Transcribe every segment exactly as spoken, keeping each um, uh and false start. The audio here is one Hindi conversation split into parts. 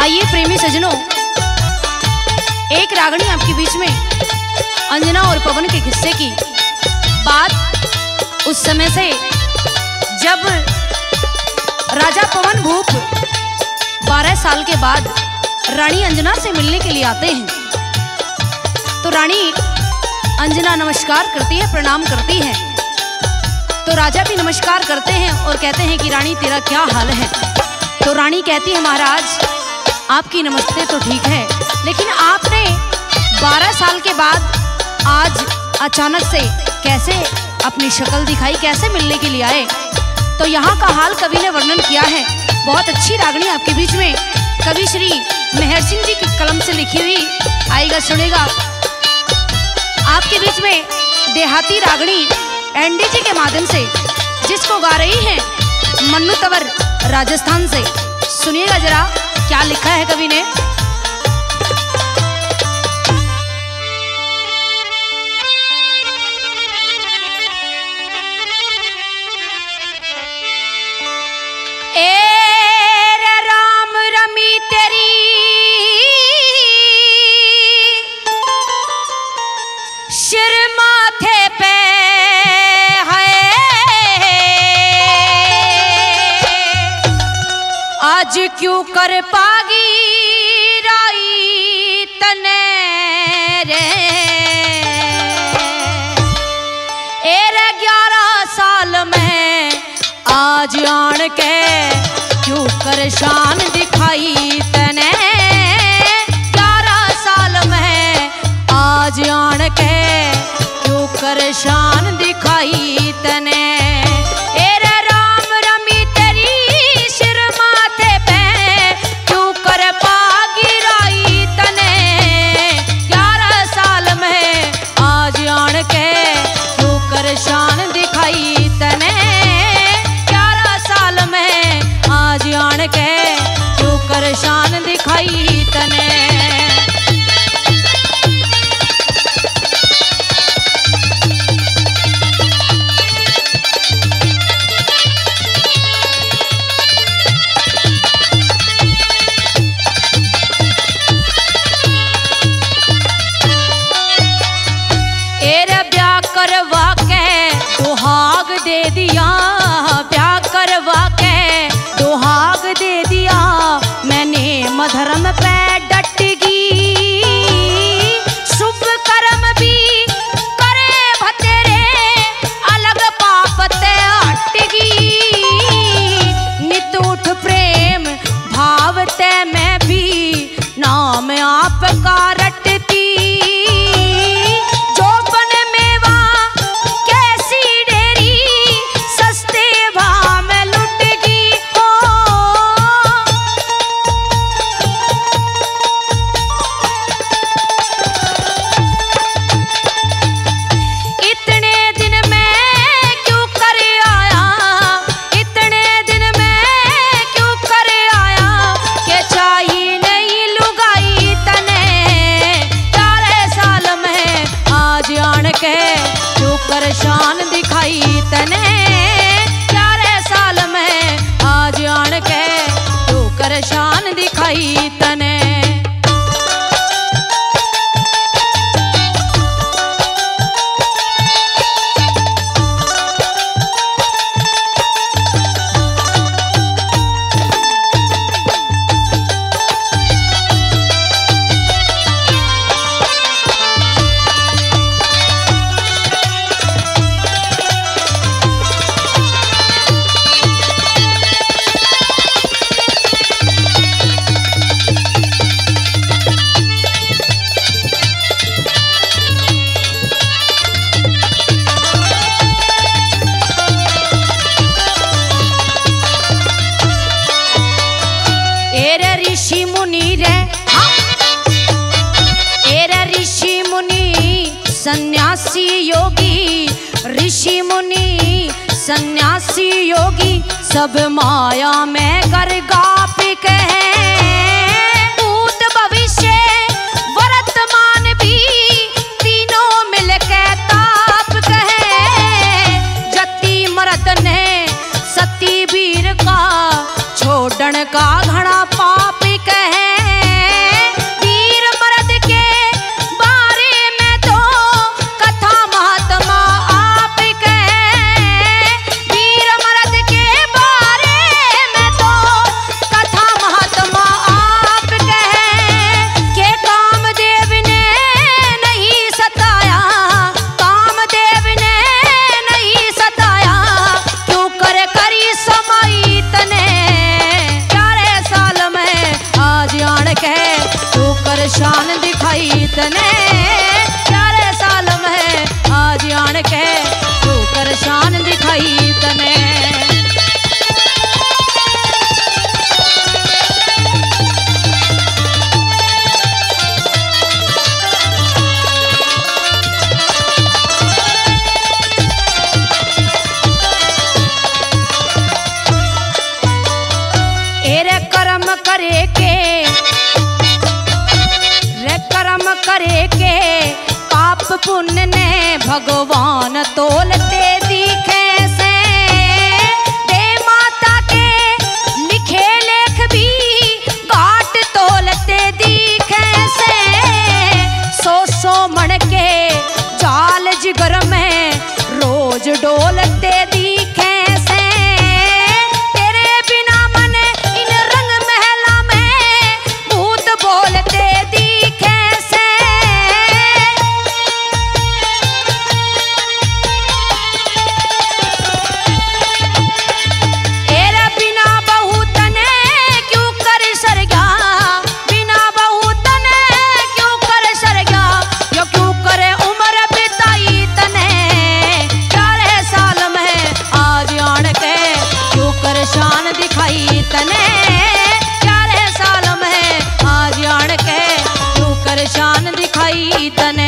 आइए प्रेमी सजनों, एक रागनी आपके बीच में अंजना और पवन के किस्से की बात उस समय से जब राजा पवन भूप बारह साल के बाद रानी अंजना से मिलने के लिए आते हैं। तो रानी अंजना नमस्कार करती है, प्रणाम करती है। तो राजा भी नमस्कार करते हैं और कहते हैं कि रानी तेरा क्या हाल है। तो रानी कहती है महाराज आपकी नमस्ते तो ठीक है, लेकिन आपने बारह साल के बाद आज अचानक से कैसे अपनी शक्ल दिखाई, कैसे मिलने के लिए आए। तो यहाँ का हाल कवि ने वर्णन किया है। बहुत अच्छी रागनी आपके बीच में कवि श्री मेहर सिंह जी की कलम से लिखी हुई आएगा, सुनेगा। आपके बीच में देहाती रागनी एनडी जी के माध्यम से जिसको गा रही है मन्नू तंवर राजस्थान से। सुनिएगा जरा क्या लिखा है कवि ने। ए राम रमी तेरी सिर माथे पे है, आज क्यों कर पागी राई तने रे। एरे ग्यारह साल में आज आन के क्यों कर शान दिखाई तने। ग्यारह साल में आज आन के क्यों कर शान दिखाई तने। एरे राम रमी तेरी सिर माथे पे क्यों कर पागी राई तने। ग्यारह साल में आज आन के क्यों कर शान दिखाई तने। ग्यारह साल में आज आन के क्यों कर शान दिखाई तने। करवा के दुहाग दे दिया, ब्याह करवा के दुहाग दे दिया। मैंने मधर्म पे डट गई, शुभ कर्म भी करे भतेरे, अलग पाप ते हट गई। नित उठ प्रेम भाव ते मैं भी नाम आपका रटती। शान दिखाई तने। ग्यारह साल में आज आन के तू कर शान दिखाई तने। ऋषि मुनि रे एरे ऋषि मुनि सन्यासी योगी, ऋषि मुनि सन्यासी योगी सब माया में गर्गाप कहे। भूत भविष्य वर्तमान भी तीनों मिलके ताप कहे। जति मरद ने सती वीर का छोड़न का घड़ा पाप कहे। बड़ी समाई तने ग्यारह साल में आज आन के तू कर शान दिखाई तने ग्यारह साल में आज आन के तू कर शान दिखाई तने। करे के रे कर्म करे के पाप पुण्य ने भगवान तोलते दिखे से दे माता के लिखे लेख भी घाट तोलते दिखे से सो सो मन के चाल जिगर में रोज डोलते दिखे से तेरे बिना मन इन रंग महला में भूत बोलते दिखे से तेरे बिना बहुत ने क्यों कर सरगा बिना बहुत ने क्यों कर सरगा यो क्यों करे उम्र बिताई तने ग्यारह साल में आज आन के क्यों कर शान दिखाई तने ग्यारह साल में आज आन के क्यों कर शान दिखाई तने।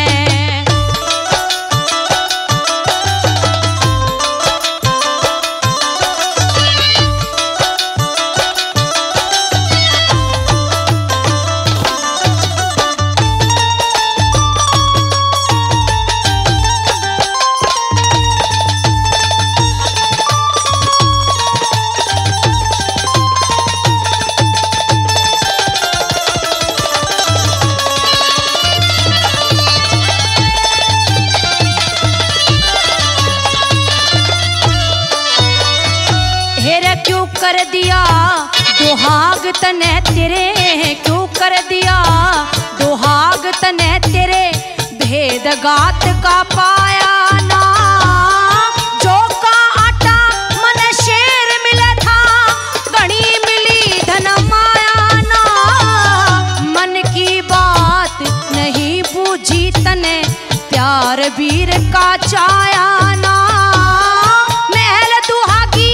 क्यों कर दिया दुहाग तने तेरे क्यों कर दिया दुहाग तने तेरे भेद गात का पाया ना जो का आटा मन शेर मिला था गणी मिली धन माया ना मन की बात नहीं बूझी तने प्यार वीर का चाया ना महल दुहागी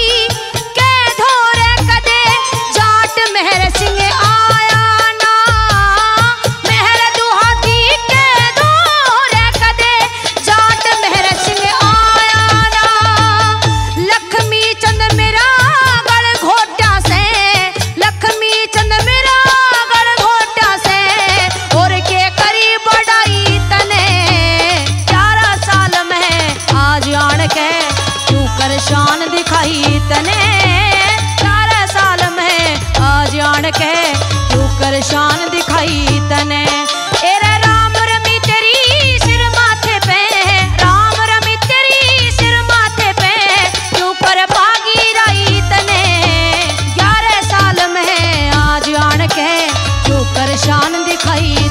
शान दिखाई तने ग्यारह साल में आज आन के क्यों कर शान दिखाई तने। एरे राम रमी तेरी सिर माथे पे राम रमी तेरी सिर माथे पे क्यों कर भागी राई तने ग्यारह साल में आज आन के क्यों कर शान दिखाई